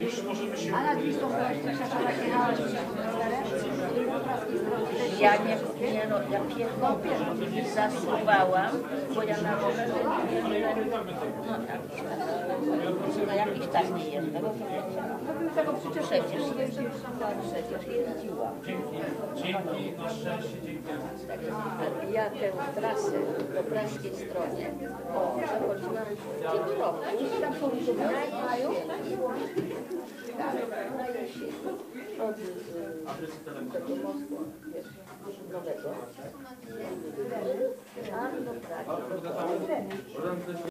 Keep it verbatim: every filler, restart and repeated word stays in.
Już możemy się... A nad Wisłą Kraszczaka jechałeś rowerem? Ja nie, nie no, ja piechą zasuwałam, bo ja na rowerze nie jeżdżę, no jakiś tak, no jakiś tak nie jeżdżę, no Tego przecież przecież jeździłam, przecież jeździłam. Dzięki, na szczęście, dzięki. Ja tę trasę po praskiej stronie, o, przechodziłam w tym roku, tam policzyłam, na jesieni, od tego mostu, wiesz, nowego, a do Pragi, do